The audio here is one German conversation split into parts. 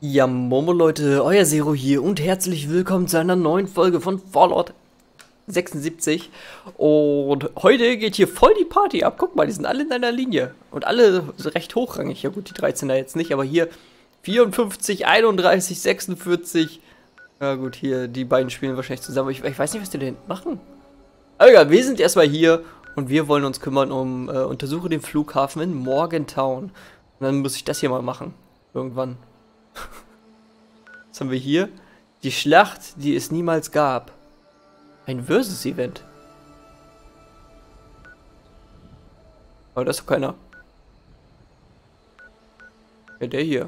Ja, Momo Leute, euer Zero hier und herzlich willkommen zu einer neuen Folge von Fallout 76. Und heute geht hier voll die Party ab. Guck mal, die sind alle in einer Linie und alle recht hochrangig. Ja gut, die 13er jetzt nicht, aber hier 54, 31, 46. Ja gut, hier die beiden spielen wahrscheinlich zusammen. Ich weiß nicht, was die da hinten machen. Aber egal, wir sind erstmal hier und wir wollen uns kümmern um untersuche den Flughafen in Morgantown. Und dann muss ich das hier mal machen. Irgendwann. Was haben wir hier? Die Schlacht, die es niemals gab. Ein Versus-Event. Aber das ist doch keiner. Ja, der hier.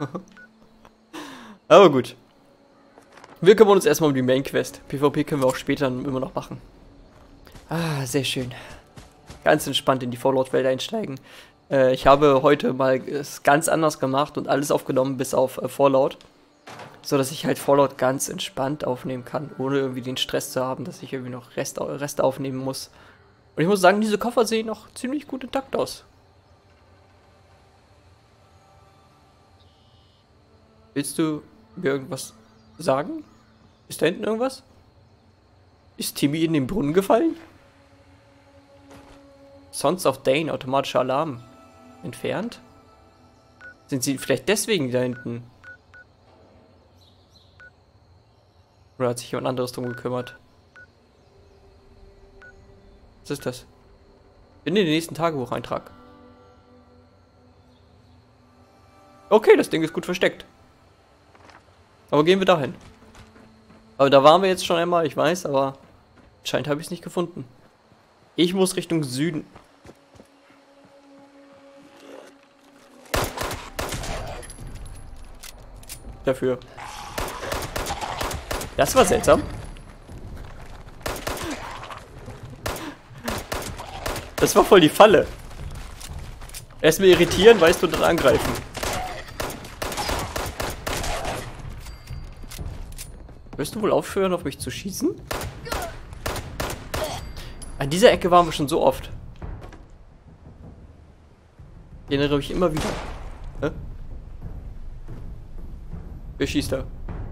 Aber gut. Wir kümmern uns erstmal um die Main-Quest. PvP können wir auch später immer noch machen. Ah, sehr schön. Ganz entspannt in die Fallout-Welt einsteigen. Ich habe heute mal es ganz anders gemacht und alles aufgenommen, bis auf Fallout. So dass ich halt Fallout ganz entspannt aufnehmen kann, ohne irgendwie den Stress zu haben, dass ich irgendwie noch Rest aufnehmen muss. Und ich muss sagen, diese Koffer sehen noch ziemlich gut intakt aus. Willst du mir irgendwas sagen? Ist da hinten irgendwas? Ist Timmy in den Brunnen gefallen? Sons of Dane, automatischer Alarm. Entfernt? Sind sie vielleicht deswegen da hinten? Oder hat sich jemand anderes drum gekümmert? Was ist das? Finde den nächsten Tagebucheintrag. Okay, das Ding ist gut versteckt. Aber gehen wir dahin. Aber da waren wir jetzt schon einmal, ich weiß, aber anscheinend habe ich es nicht gefunden. Ich muss Richtung Süden. Dafür. Das war seltsam. Das war voll die Falle. Erstmal irritieren, weißt du, dann angreifen. Wirst du wohl aufhören, auf mich zu schießen? An dieser Ecke waren wir schon so oft. Ich erinnere mich immer wieder. Hä? Wer schießt da?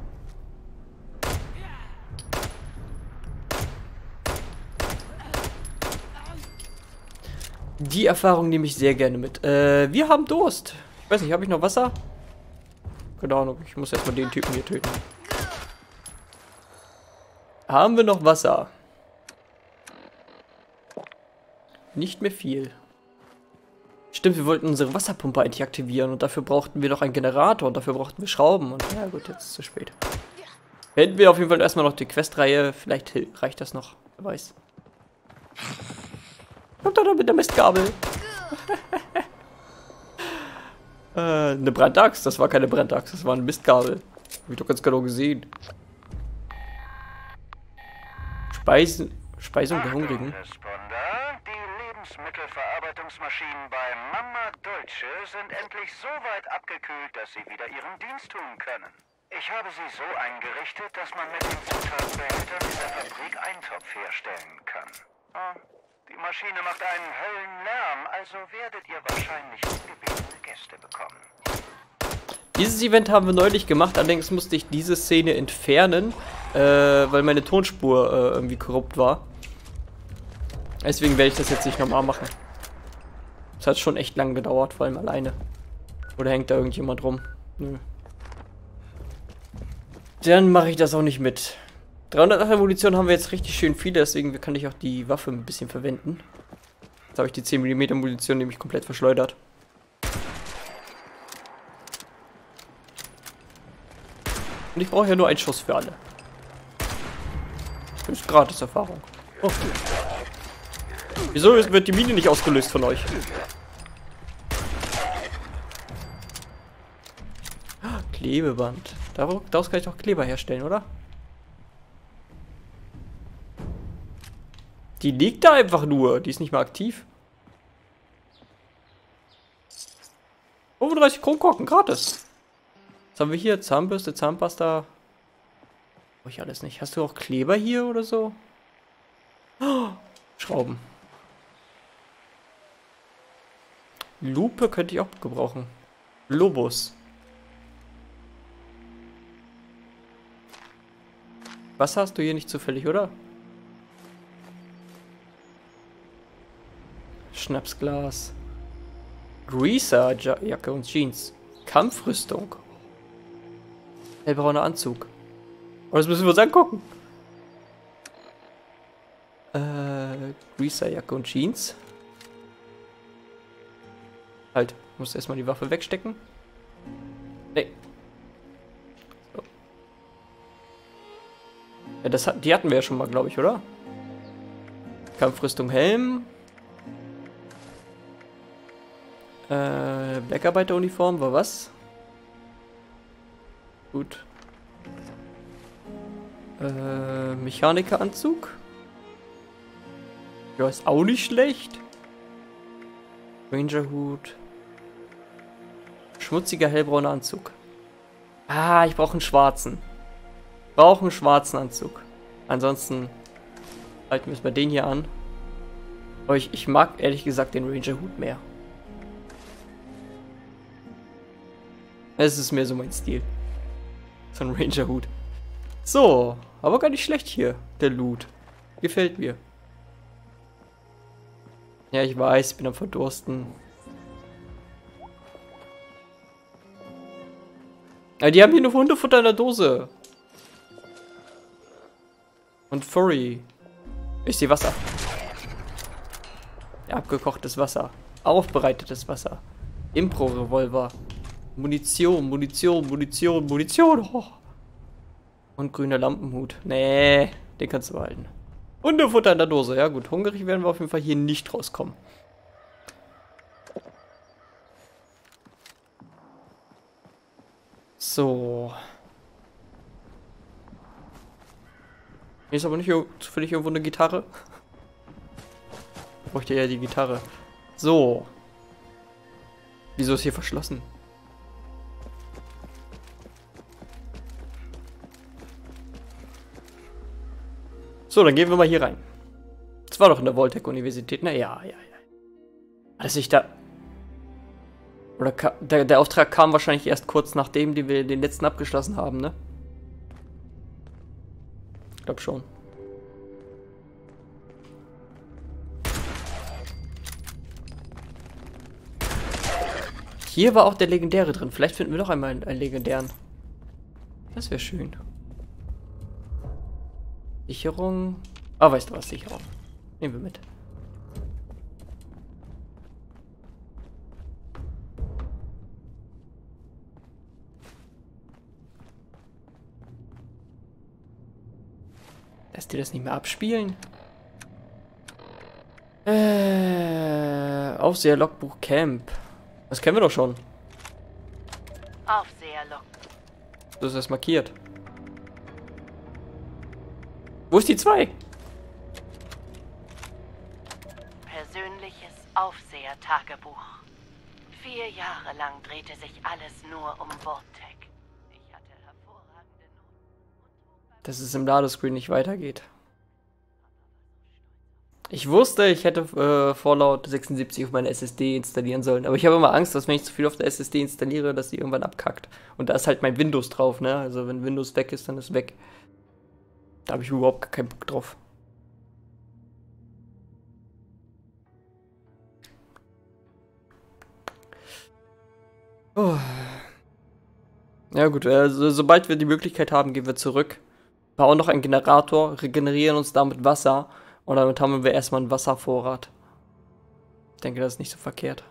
Die Erfahrung nehme ich sehr gerne mit. Wir haben Durst. Ich weiß nicht, habe ich noch Wasser? Keine Ahnung, ich muss erstmal den Typen hier töten. Haben wir noch Wasser? Nicht mehr viel. Stimmt, wir wollten unsere Wasserpumpe eigentlich aktivieren und dafür brauchten wir noch einen Generator und dafür brauchten wir Schrauben und ja gut, jetzt ist es zu spät. Hätten wir auf jeden Fall erstmal noch die Questreihe, vielleicht reicht das noch, wer weiß. Kommt doch mit der Mistgabel. Eine Brandaxt, das war keine Brandaxt, das war eine Mistgabel. Hab ich doch ganz genau gesehen. Speisung der Hungrigen. Die Lebensmittelverarbeitungsmaschinen bei Mama Deutsche sind endlich so weit abgekühlt, dass sie wieder ihren Dienst tun können. Ich habe sie so eingerichtet, dass man mit den Zutatenbehältern in der Fabrik Eintopf herstellen kann. Die Maschine macht einen Höllenlärm, also werdet ihr wahrscheinlich ungebetene Gäste bekommen. Dieses Event haben wir neulich gemacht, allerdings musste ich diese Szene entfernen, weil meine Tonspur irgendwie korrupt war. Deswegen werde ich das jetzt nicht nochmal machen. Das hat schon echt lang gedauert, vor allem alleine. Oder hängt da irgendjemand rum? Nö. Dann mache ich das auch nicht mit. 308 Munition haben wir jetzt richtig schön viele, deswegen kann ich auch die Waffe ein bisschen verwenden. Jetzt habe ich die 10 mm Munition nämlich komplett verschleudert. Und ich brauche ja nur einen Schuss für alle. Das ist gratis Erfahrung. Oh. Wieso wird die Mine nicht ausgelöst von euch? Klebeband. Daraus kann ich doch Kleber herstellen, oder? Die liegt da einfach nur. Die ist nicht mehr aktiv. 35 Kronkorken, gratis. Was haben wir hier? Zahnbürste, Zahnpasta. Brauche ich alles nicht. Hast du auch Kleber hier oder so? Oh, Schrauben. Lupe könnte ich auch gebrauchen. Lobos. Wasser hast du hier nicht zufällig, oder? Schnapsglas. Greaser-Jacke und Jeans. Kampfrüstung. Hellbrauner Anzug. Oh, das müssen wir uns angucken. Greaser-Jacke und Jeans. Halt, muss erstmal die Waffe wegstecken. Nee. So. Ja, die hatten wir ja schon mal, glaube ich, oder? Kampfrüstung, Helm. Bergarbeiteruniform war was? Gut. Mechanikeranzug. Ja, ist auch nicht schlecht. Rangerhut. Schmutziger hellbrauner Anzug. Ah, ich brauche einen schwarzen. Brauche einen schwarzen Anzug. Ansonsten halten wir es bei den hier an. Aber ich mag ehrlich gesagt den Rangerhut mehr. Es ist mehr so mein Stil. So ein Rangerhut. So, aber gar nicht schlecht hier, der Loot. Gefällt mir. Ja, ich weiß, ich bin am Verdursten. Ja, die haben hier nur Hundefutter in der Dose. Und Furry. Ich sehe Wasser. Ja, abgekochtes Wasser. Aufbereitetes Wasser. Impro-Revolver. Munition, Munition, Munition, Munition. Oh. Und grüner Lampenhut. Nee, den kannst du behalten. Hundefutter in der Dose. Ja gut, hungrig werden wir auf jeden Fall hier nicht rauskommen. So. Hier ist aber nicht zufällig irgendwo eine Gitarre. Ich bräuchte ja die Gitarre. So. Wieso ist hier verschlossen? So, dann gehen wir mal hier rein. Das war doch in der Voltec-Universität, ne? Ja, ja, ja. Dass ich da... Oder der Auftrag kam wahrscheinlich erst kurz nachdem wir den letzten abgeschlossen haben, ne? Ich glaube schon. Hier war auch der Legendäre drin. Vielleicht finden wir noch einmal einen legendären. Das wäre schön. Sicherung. Ah, weißt du was? Sicherung. Nehmen wir mit. Lässt dir das nicht mehr abspielen? Aufseher Logbuch Camp. Das kennen wir doch schon. Aufseher Logbuch. Das ist das markiert. Wo ist die 2? Persönliches Aufseher-Tagebuch. 4 Jahre lang drehte sich alles nur um Vortec. Ich hatte hervorragende Noten. Dass es im Ladescreen nicht weitergeht. Ich wusste, ich hätte Fallout 76 auf meine SSD installieren sollen. Aber ich habe immer Angst, dass wenn ich zu viel auf der SSD installiere, dass die irgendwann abkackt. Und da ist halt mein Windows drauf, ne? Also wenn Windows weg ist, dann ist weg. Da habe ich überhaupt keinen Bock drauf. Oh. Ja gut, also, sobald wir die Möglichkeit haben, gehen wir zurück. Bauen noch einen Generator, regenerieren uns damit Wasser und damit haben wir erstmal einen Wasservorrat. Ich denke, das ist nicht so verkehrt.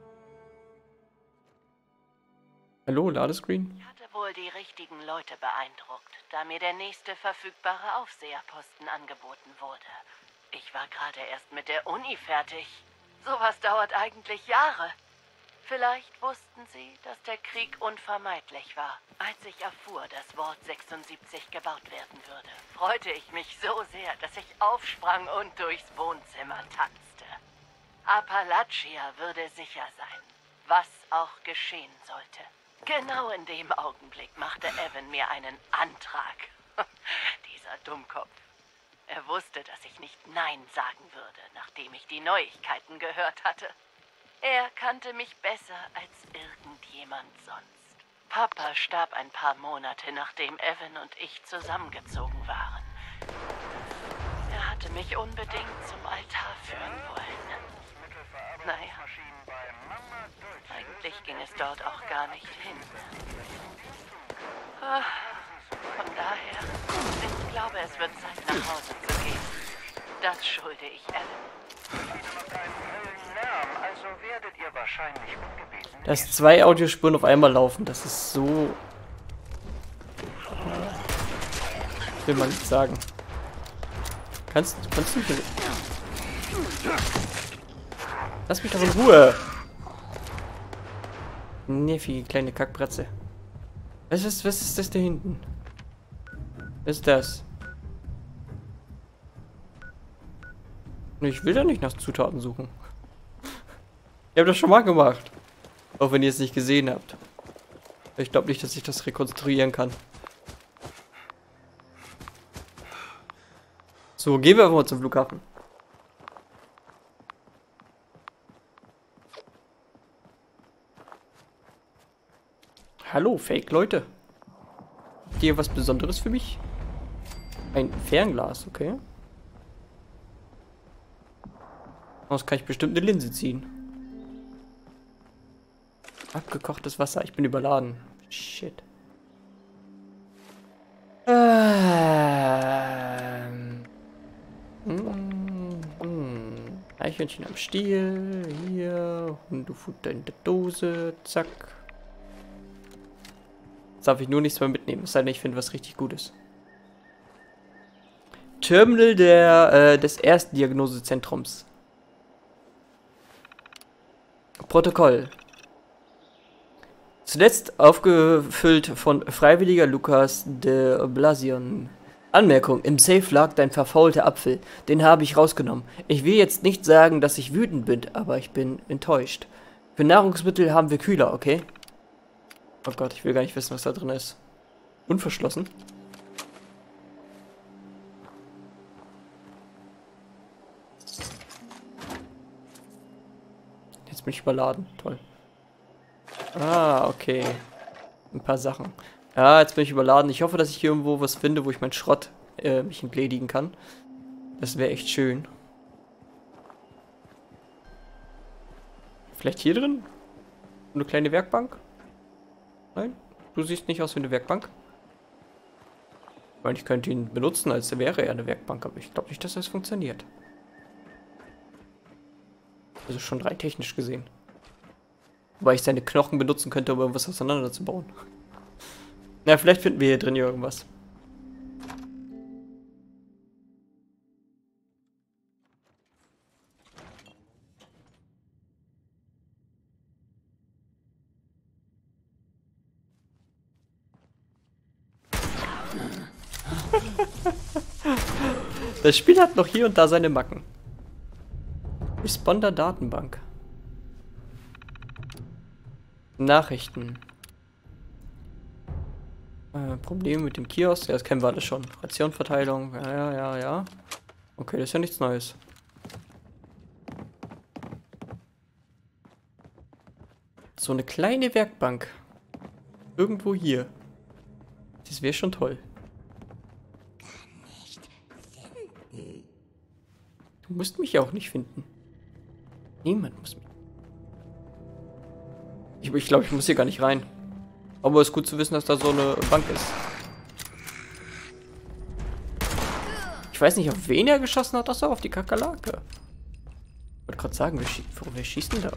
Hallo, Ladescreen? Ich hatte wohl die richtigen Leute beeindruckt, da mir der nächste verfügbare Aufseherposten angeboten wurde. Ich war gerade erst mit der Uni fertig. Sowas dauert eigentlich Jahre. Vielleicht wussten sie, dass der Krieg unvermeidlich war. Als ich erfuhr, dass Ward 76 gebaut werden würde, freute ich mich so sehr, dass ich aufsprang und durchs Wohnzimmer tanzte. Appalachia würde sicher sein, was auch geschehen sollte. Genau in dem Augenblick machte Evan mir einen Antrag. Dieser Dummkopf. Er wusste, dass ich nicht Nein sagen würde, nachdem ich die Neuigkeiten gehört hatte. Er kannte mich besser als irgendjemand sonst. Papa starb ein paar Monate, nachdem Evan und ich zusammengezogen waren. Er hatte mich unbedingt zum Altar führen wollen. Naja, eigentlich ging es dort auch gar nicht hin. Von daher, ich glaube, es wird Zeit, nach Hause zu gehen. Das schulde ich Alan. Also werdet ihr wahrscheinlich ungebeten. Dass 2 Audiospuren auf einmal laufen, das ist so... Will man nicht sagen. Kannst du nicht... Lass mich doch in Ruhe! Neffi, kleine Kackbratze. Was ist das da hinten? Was ist das? Ich will da nicht nach Zutaten suchen. Ich habe das schon mal gemacht. Auch wenn ihr es nicht gesehen habt. Ich glaube nicht, dass ich das rekonstruieren kann. So, gehen wir einfach mal zum Flughafen. Hallo, Fake-Leute. Habt ihr was Besonderes für mich? Ein Fernglas, okay. Daraus kann ich bestimmt eine Linse ziehen. Abgekochtes Wasser. Ich bin überladen. Shit. Eichhörnchen am Stiel. Hier. Hundefutter in der Dose. Zack. Jetzt darf ich nur nichts mehr mitnehmen. Es sei denn, ich finde was richtig Gutes. Terminal des ersten Diagnosezentrums. Protokoll. Zuletzt aufgefüllt von Freiwilliger Lukas de Blasion. Anmerkung, im Safe lag dein verfaulter Apfel. Den habe ich rausgenommen. Ich will jetzt nicht sagen, dass ich wütend bin, aber ich bin enttäuscht. Für Nahrungsmittel haben wir Kühler, okay? Oh Gott, ich will gar nicht wissen, was da drin ist. Unverschlossen. Jetzt bin ich überladen. Toll. Ah, okay. Ein paar Sachen. Ja, jetzt bin ich überladen. Ich hoffe, dass ich hier irgendwo was finde, wo ich meinen Schrott mich entledigen kann. Das wäre echt schön. Vielleicht hier drin? Eine kleine Werkbank? Nein? Du siehst nicht aus wie eine Werkbank? Ich meine, ich könnte ihn benutzen, als wäre er eine Werkbank, aber ich glaube nicht, dass das funktioniert. Also schon rein technisch gesehen. Wobei ich seine Knochen benutzen könnte, um irgendwas auseinanderzubauen. Na, vielleicht finden wir hier drin irgendwas. Das Spiel hat noch hier und da seine Macken. Responder Datenbank. Nachrichten. Probleme mit dem Kiosk. Ja, das kennen wir alles schon. Rationverteilung. Ja. Okay, das ist ja nichts Neues. So eine kleine Werkbank. Irgendwo hier. Das wäre schon toll. Du musst mich ja auch nicht finden. Niemand muss mich. Ich glaube, ich muss hier gar nicht rein. Aber es ist gut zu wissen, dass da so eine Bank ist. Ich weiß nicht, auf wen er geschossen hat. Achso, auf die Kakerlake. Ich wollte gerade sagen, wer schießt denn da?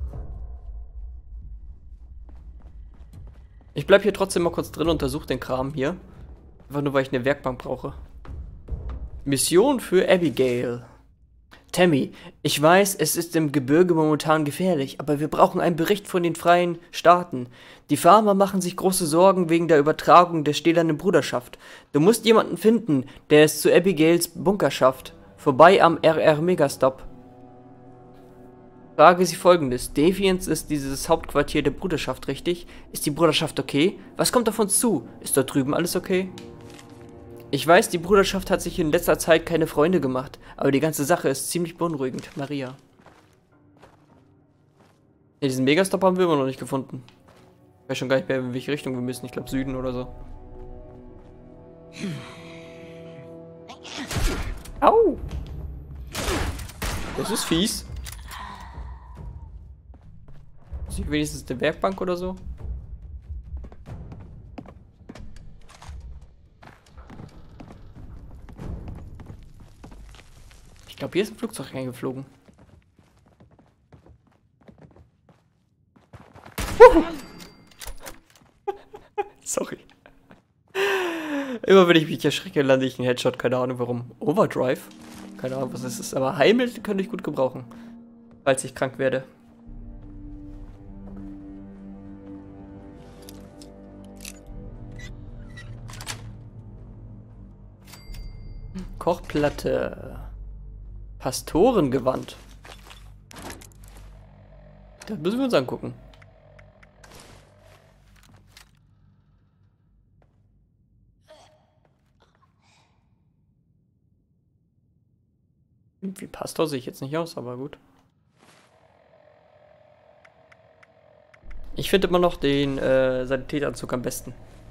Ich bleib hier trotzdem mal kurz drin und untersuche den Kram hier. Einfach nur, weil ich eine Werkbank brauche. Mission für Abigail. Tammy, ich weiß, es ist im Gebirge momentan gefährlich, aber wir brauchen einen Bericht von den freien Staaten. Die Farmer machen sich große Sorgen wegen der Übertragung der stählernen Bruderschaft. Du musst jemanden finden, der es zu Abigails Bunker schafft. Vorbei am RR Megastop. Frage sie folgendes. Defiance ist dieses Hauptquartier der Bruderschaft, richtig? Ist die Bruderschaft okay? Was kommt auf uns zu? Ist dort drüben alles okay? Ich weiß, die Bruderschaft hat sich in letzter Zeit keine Freunde gemacht, aber die ganze Sache ist ziemlich beunruhigend. Maria. Ja, diesen Megastop haben wir immer noch nicht gefunden. Ich weiß schon gar nicht mehr, in welche Richtung wir müssen. Ich glaube Süden oder so. Au! Das ist fies. Sieht wenigstens eine Werkbank oder so. Ich glaube, hier ist ein Flugzeug reingeflogen. Sorry. Immer wenn ich mich erschrecke, lande ich einen Headshot. Keine Ahnung warum. Overdrive? Keine Ahnung, was das ist. Aber Heilmittel könnte ich gut gebrauchen. Falls ich krank werde. Kochplatte. Pastorengewand. Das müssen wir uns angucken. Wie Pastor sehe ich jetzt nicht aus, aber gut. Ich finde immer noch den Sanitäteranzug am besten.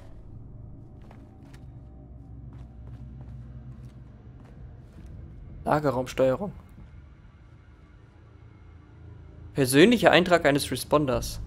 Lagerraumsteuerung. Persönlicher Eintrag eines Responders.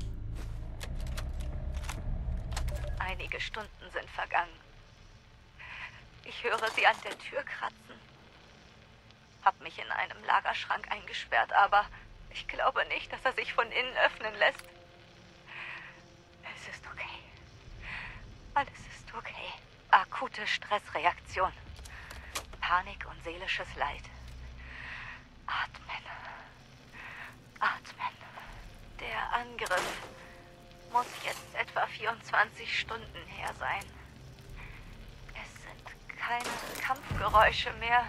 Einige Stunden sind vergangen. Ich höre sie an der Tür kratzen. Hab mich in einem Lagerschrank eingesperrt, aber ich glaube nicht, dass er sich von innen öffnen lässt. Es ist okay. Alles ist okay. Akute Stressreaktion. Panik und seelisches Leid. Atmen. Atmen. Der Angriff muss jetzt etwa 24 Stunden her sein. Es sind keine Kampfgeräusche mehr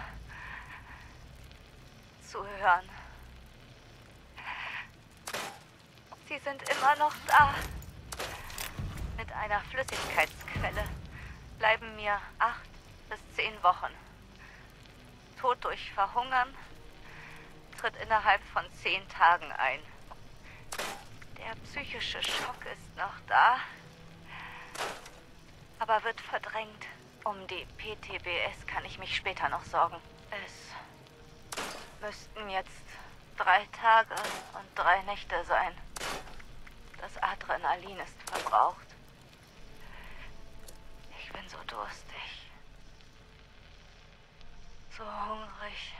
zu hören. Sie sind immer noch da. Mit einer Flüssigkeitsquelle bleiben mir 8 bis 10 Wochen. Tod durch Verhungern tritt innerhalb von 10 Tagen ein. Der psychische Schock ist noch da, aber wird verdrängt. Um die PTBS kann ich mich später noch sorgen. Es müssten jetzt 3 Tage und 3 Nächte sein. Das Adrenalin ist verbraucht. Ich bin so durstig. So hungrig.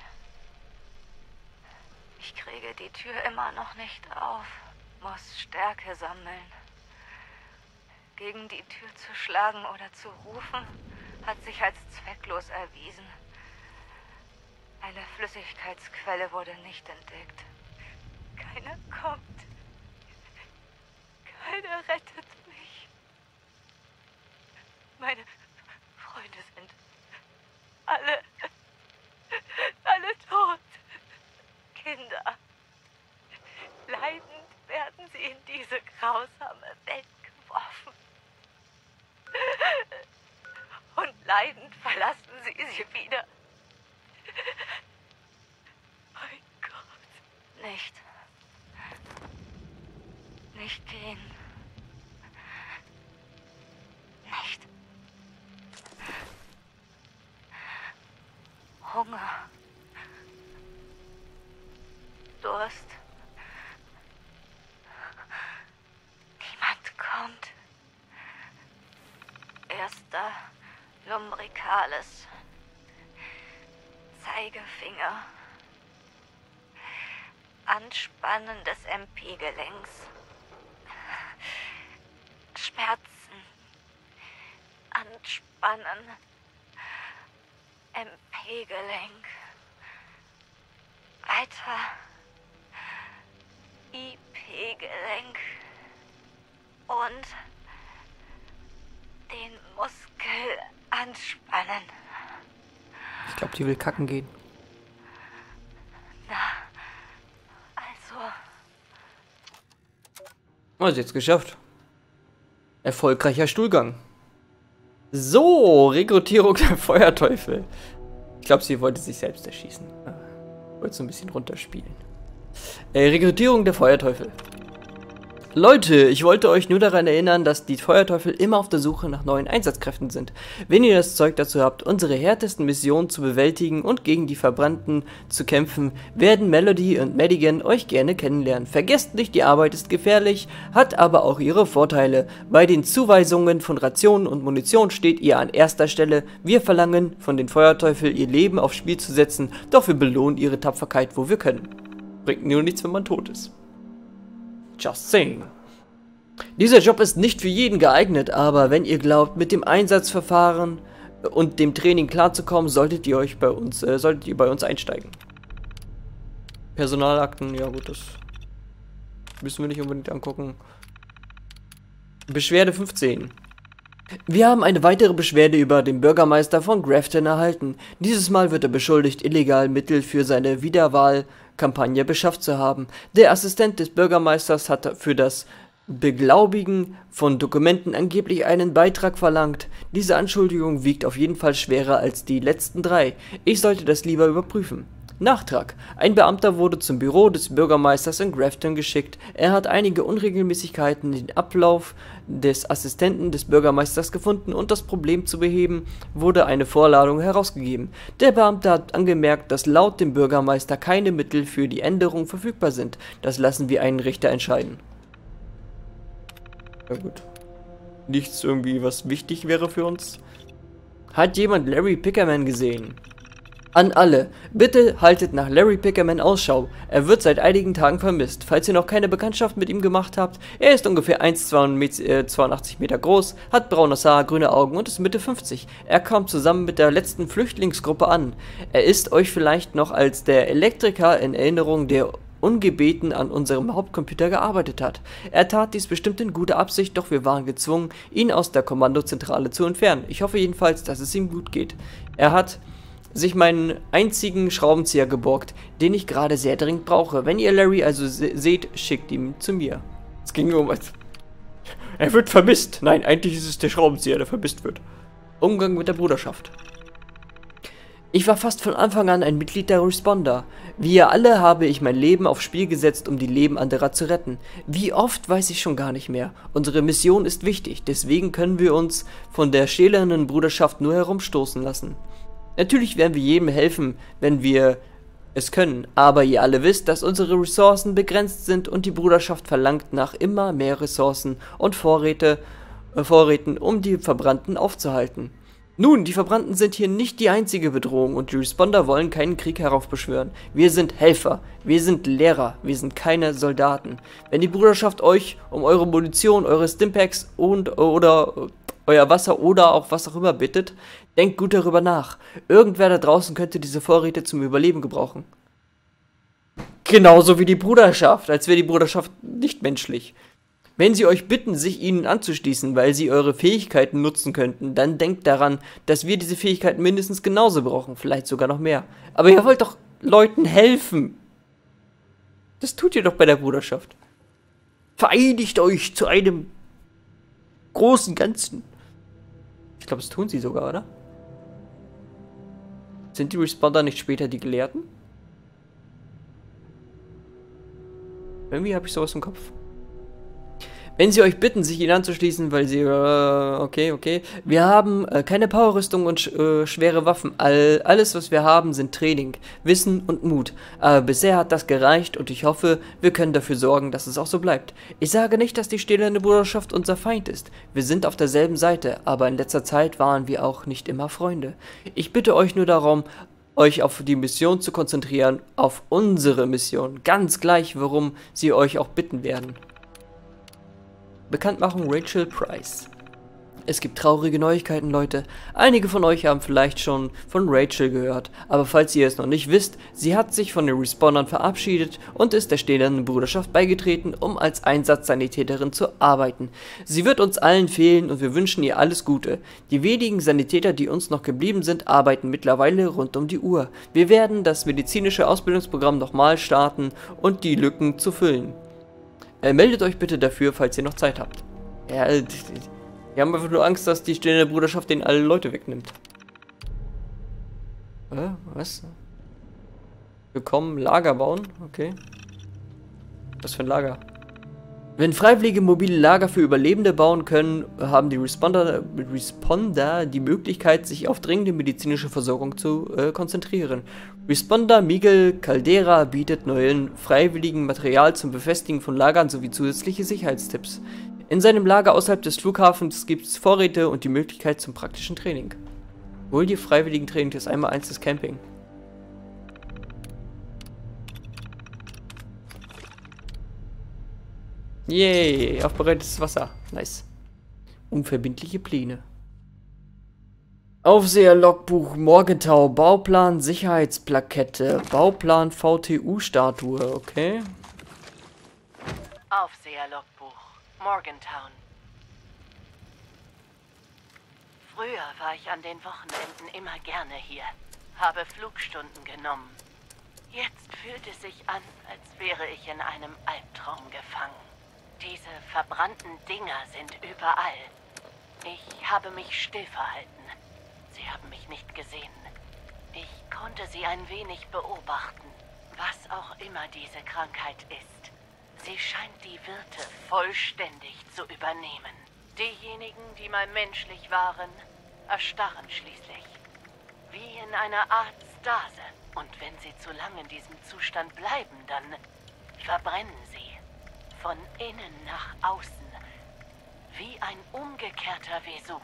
Ich kriege die Tür immer noch nicht auf. Muss Stärke sammeln. Gegen die Tür zu schlagen oder zu rufen, hat sich als zwecklos erwiesen. Eine Flüssigkeitsquelle wurde nicht entdeckt. Keiner kommt. Keiner rettet mich. Meine Freunde sind alle tot. Kinder. Leidend werden sie in diese grausame Welt geworfen. Und leidend verlassen sie wieder. Mein Gott. Nicht gehen. Nicht. Hunger. Durst. Niemand kommt. Erster Lumbricalis. Zeigefinger. Anspannen des MP-Gelenks. Schmerzen. Anspannen. MP-Gelenk. Weiter. IP-Gelenk. Und den Muskel anspannen. Ich glaube, die will kacken gehen. Na, also. Also jetzt geschafft. Erfolgreicher Stuhlgang. So, Rekrutierung der Feuerteufel. Ich glaube, sie wollte sich selbst erschießen. Wollte so ein bisschen runterspielen. Rekrutierung der Feuerteufel. Leute, ich wollte euch nur daran erinnern, dass die Feuerteufel immer auf der Suche nach neuen Einsatzkräften sind. Wenn ihr das Zeug dazu habt, unsere härtesten Missionen zu bewältigen und gegen die Verbrannten zu kämpfen, werden Melody und Madigan euch gerne kennenlernen. Vergesst nicht, die Arbeit ist gefährlich, hat aber auch ihre Vorteile. Bei den Zuweisungen von Rationen und Munition steht ihr an erster Stelle. Wir verlangen von den Feuerteufel, ihr Leben aufs Spiel zu setzen, doch wir belohnen ihre Tapferkeit, wo wir können. Bringt nur nichts, wenn man tot ist. Just saying. Dieser Job ist nicht für jeden geeignet, aber wenn ihr glaubt, mit dem Einsatzverfahren und dem Training klarzukommen, solltet ihr bei uns einsteigen. Personalakten, ja gut, das müssen wir nicht unbedingt angucken. Beschwerde 15. Wir haben eine weitere Beschwerde über den Bürgermeister von Grafton erhalten. Dieses Mal wird er beschuldigt, illegal Mittel für seine Wiederwahlkampagne beschafft zu haben. Der Assistent des Bürgermeisters hat für das Beglaubigen von Dokumenten angeblich einen Beitrag verlangt. Diese Anschuldigung wiegt auf jeden Fall schwerer als die letzten 3. Ich sollte das lieber überprüfen. Nachtrag. Ein Beamter wurde zum Büro des Bürgermeisters in Grafton geschickt. Er hat einige Unregelmäßigkeiten in den Ablauf des Assistenten des Bürgermeisters gefunden und das Problem zu beheben, wurde eine Vorladung herausgegeben. Der Beamte hat angemerkt, dass laut dem Bürgermeister keine Mittel für die Änderung verfügbar sind. Das lassen wir einen Richter entscheiden. Ja gut. Nichts irgendwie, was wichtig wäre für uns. Hat jemand Larry Pickerman gesehen? An alle, bitte haltet nach Larry Pickerman Ausschau. Er wird seit einigen Tagen vermisst. Falls ihr noch keine Bekanntschaft mit ihm gemacht habt, er ist ungefähr 1,82 Meter groß, hat braunes Haar, grüne Augen und ist Mitte 50. Er kam zusammen mit der letzten Flüchtlingsgruppe an. Er ist euch vielleicht noch als der Elektriker in Erinnerung, der ungebeten an unserem Hauptcomputer gearbeitet hat. Er tat dies bestimmt in guter Absicht, doch wir waren gezwungen, ihn aus der Kommandozentrale zu entfernen. Ich hoffe jedenfalls, dass es ihm gut geht. Er hat sich meinen einzigen Schraubenzieher geborgt, den ich gerade sehr dringend brauche. Wenn ihr Larry also seht, schickt ihn zu mir. Es ging um... Er wird vermisst. Nein, eigentlich ist es der Schraubenzieher, der vermisst wird. Umgang mit der Bruderschaft. Ich war fast von Anfang an ein Mitglied der Responder. Wie ihr alle habe ich mein Leben aufs Spiel gesetzt, um die Leben anderer zu retten. Wie oft, weiß ich schon gar nicht mehr. Unsere Mission ist wichtig, deswegen können wir uns von der stählernen Bruderschaft nur herumstoßen lassen. Natürlich werden wir jedem helfen, wenn wir es können, aber ihr alle wisst, dass unsere Ressourcen begrenzt sind und die Bruderschaft verlangt nach immer mehr Ressourcen und Vorräten, um die Verbrannten aufzuhalten. Nun, die Verbrannten sind hier nicht die einzige Bedrohung und die Responder wollen keinen Krieg heraufbeschwören. Wir sind Helfer, wir sind Lehrer, wir sind keine Soldaten. Wenn die Bruderschaft euch um eure Munition, eure Stimpaks oder euer Wasser oder auch was auch immer bittet, denkt gut darüber nach. Irgendwer da draußen könnte diese Vorräte zum Überleben gebrauchen. Genauso wie die Bruderschaft, als wäre die Bruderschaft nicht menschlich. Wenn sie euch bitten, sich ihnen anzuschließen, weil sie eure Fähigkeiten nutzen könnten, dann denkt daran, dass wir diese Fähigkeiten mindestens genauso brauchen, vielleicht sogar noch mehr. Aber ihr wollt doch Leuten helfen. Das tut ihr doch bei der Bruderschaft. Vereinigt euch zu einem großen Ganzen. Ich glaube, das tun sie sogar, oder? Sind die Responder nicht später die Gelehrten? Irgendwie habe ich sowas im Kopf. Wenn sie euch bitten, sich ihnen anzuschließen, weil sie... Okay. Wir haben keine Powerrüstung und schwere Waffen. Alles, was wir haben, sind Training, Wissen und Mut. Aber bisher hat das gereicht und ich hoffe, wir können dafür sorgen, dass es auch so bleibt. Ich sage nicht, dass die stählerne Bruderschaft unser Feind ist. Wir sind auf derselben Seite, aber in letzter Zeit waren wir auch nicht immer Freunde. Ich bitte euch nur darum, euch auf die Mission zu konzentrieren, auf unsere Mission. Ganz gleich, worum sie euch auch bitten werden. Bekanntmachung Rachel Price. Es gibt traurige Neuigkeiten, Leute. Einige von euch haben vielleicht schon von Rachel gehört, aber falls ihr es noch nicht wisst, sie hat sich von den Respondern verabschiedet und ist der stählernen Bruderschaft beigetreten, um als Einsatzsanitäterin zu arbeiten. Sie wird uns allen fehlen und wir wünschen ihr alles Gute. Die wenigen Sanitäter, die uns noch geblieben sind, arbeiten mittlerweile rund um die Uhr. Wir werden das medizinische Ausbildungsprogramm nochmal starten und die Lücken zu füllen. Meldet euch bitte dafür, falls ihr noch Zeit habt. Ja, wir haben einfach nur Angst, dass die stählerne Bruderschaft denen alle Leute wegnimmt. Was? Willkommen, Lager bauen? Okay. Was für ein Lager? Wenn Freiwillige mobile Lager für Überlebende bauen können, haben die Responder die Möglichkeit, sich auf dringende medizinische Versorgung zu konzentrieren. Responder Miguel Caldera bietet neuen Freiwilligen Material zum Befestigen von Lagern sowie zusätzliche Sicherheitstipps. In seinem Lager außerhalb des Flughafens gibt es Vorräte und die Möglichkeit zum praktischen Training. Wohl die Freiwilligen Training ist einmal eins des Camping. Yay, aufbereitetes Wasser. Nice. Unverbindliche Pläne. Aufseher-Logbuch Morgenthau, Bauplan Sicherheitsplakette, Bauplan VTU-Statue, okay. Aufseher-Logbuch Morgantown. Früher war ich an den Wochenenden immer gerne hier, habe Flugstunden genommen. Jetzt fühlt es sich an, als wäre ich in einem Albtraum gefangen. Diese verbrannten Dinger sind überall. Ich habe mich still verhalten. Sie haben mich nicht gesehen. Ich konnte sie ein wenig beobachten, was auch immer diese Krankheit ist. Sie scheint die Wirte vollständig zu übernehmen. Diejenigen, die mal menschlich waren, erstarren schließlich. Wie in einer Art Stase. Und wenn sie zu lange in diesem Zustand bleiben, dann verbrennen sie. Von innen nach außen. Wie ein umgekehrter Vesuv.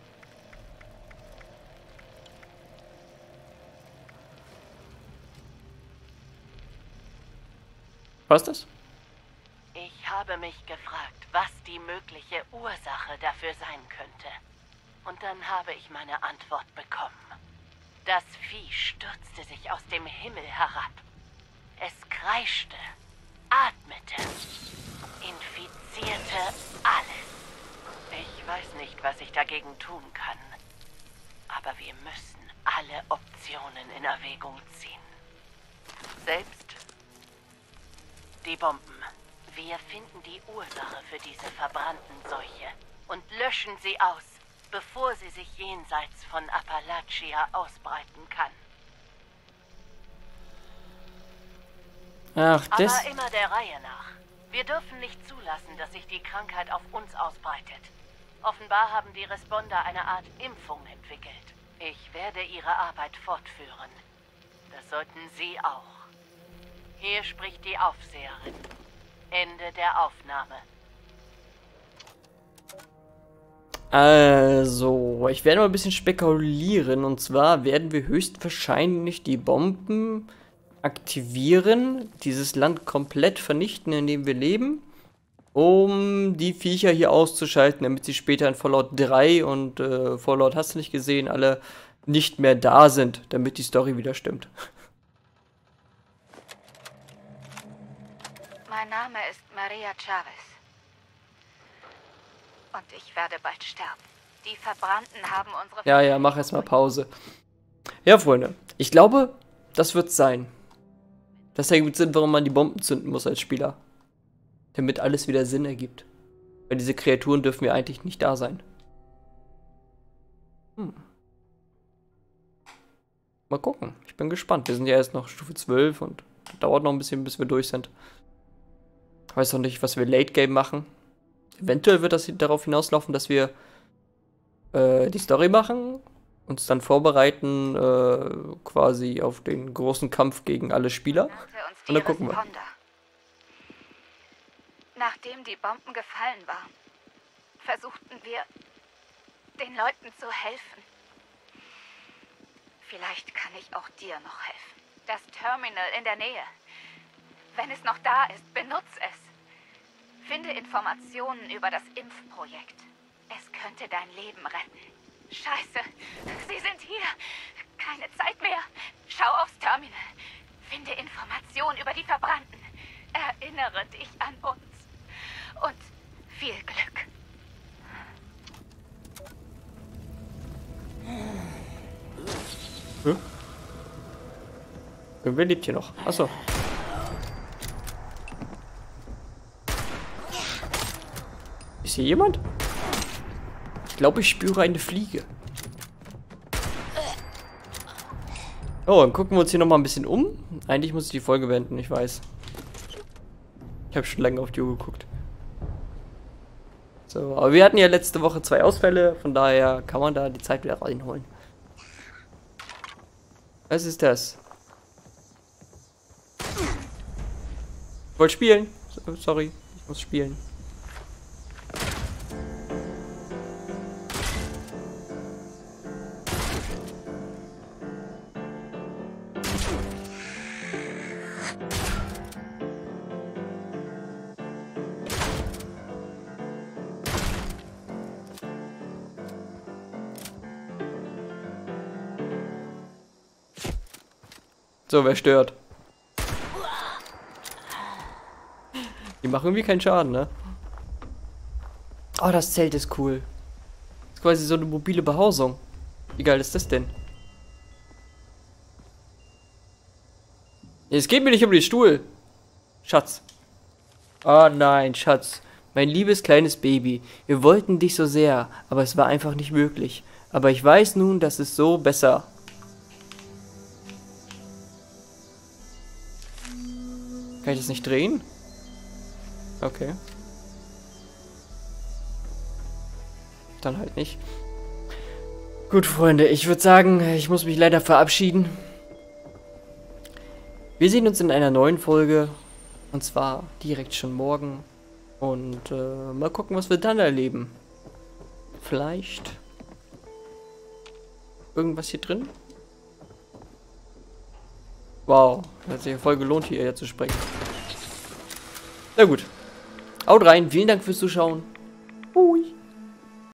Was ist das? Ich habe mich gefragt, was die mögliche Ursache dafür sein könnte. Und dann habe ich meine Antwort bekommen. Das Vieh stürzte sich aus dem Himmel herab. Es kreischte, atmete, infizierte alles. Ich weiß nicht, was ich dagegen tun kann. Aber wir müssen alle Optionen in Erwägung ziehen. Selbst die Bomben. Wir finden die Ursache für diese verbrannten Seuche und löschen sie aus, bevor sie sich jenseits von Appalachia ausbreiten kann. Ach, das... Aber immer der Reihe nach. Wir dürfen nicht zulassen, dass sich die Krankheit auf uns ausbreitet. Offenbar haben die Responder eine Art Impfung entwickelt. Ich werde ihre Arbeit fortführen. Das sollten Sie auch. Hier spricht die Aufseherin. Ende der Aufnahme. Also, ich werde mal ein bisschen spekulieren. Und zwar werden wir höchstwahrscheinlich die Bomben aktivieren, dieses Land komplett vernichten, in dem wir leben, um die Viecher hier auszuschalten, damit sie später in Fallout 3 und Fallout hast du nicht gesehen, alle nicht mehr da sind, damit die Story wieder stimmt. Mein Name ist Maria Chavez. Und ich werde bald sterben. Die Verbrannten haben unsere... Ja, mach erstmal Pause. Ja, Freunde, ich glaube, das wird's sein. Das ergibt Sinn, warum man die Bomben zünden muss als Spieler. Damit alles wieder Sinn ergibt. Weil diese Kreaturen dürfen ja eigentlich nicht da sein. Mal gucken. Ich bin gespannt. Wir sind ja erst noch Stufe 12 und dauert noch ein bisschen, bis wir durch sind. Ich weiß noch nicht, was wir Late Game machen. Eventuell wird das darauf hinauslaufen, dass wir die Story machen, uns dann vorbereiten quasi auf den großen Kampf gegen alle Spieler. Und dann gucken wir. Nachdem die Bomben gefallen waren, versuchten wir, den Leuten zu helfen. Vielleicht kann ich auch dir noch helfen. Das Terminal in der Nähe. Wenn es noch da ist, benutz es. Finde Informationen über das Impfprojekt. Es könnte dein Leben retten. Scheiße, sie sind hier. Keine Zeit mehr. Schau aufs Terminal. Finde Informationen über die Verbrannten. Erinnere dich an uns. Und viel Glück. Hm? Wer lebt hier noch? Achso. Ist hier jemand? Ich glaube, ich spüre eine Fliege. Oh, dann gucken wir uns hier nochmal ein bisschen um. Eigentlich muss ich die Folge beenden, ich weiß. Ich habe schon lange auf die Uhr geguckt. So, aber wir hatten ja letzte Woche 2 Ausfälle, von daher kann man da die Zeit wieder reinholen. Was ist das? Ich wollte spielen. Sorry, ich muss spielen. So, wer stört? Die machen irgendwie keinen Schaden, ne? Oh, das Zelt ist cool. Das ist quasi so eine mobile Behausung. Wie geil ist das denn? Es geht mir nicht um den Stuhl. Schatz. Oh nein, Schatz. Mein liebes kleines Baby. Wir wollten dich so sehr, aber es war einfach nicht möglich. Aber ich weiß nun, dass es so besser. Kann ich das nicht drehen? Okay. Dann halt nicht. Gut, Freunde, ich würde sagen, ich muss mich leider verabschieden. Wir sehen uns in einer neuen Folge. Und zwar direkt schon morgen. Und mal gucken, was wir dann erleben. Vielleicht irgendwas hier drin? Wow, hat sich ja voll gelohnt, hierher zu sprechen. Na gut. Haut rein, vielen Dank fürs Zuschauen.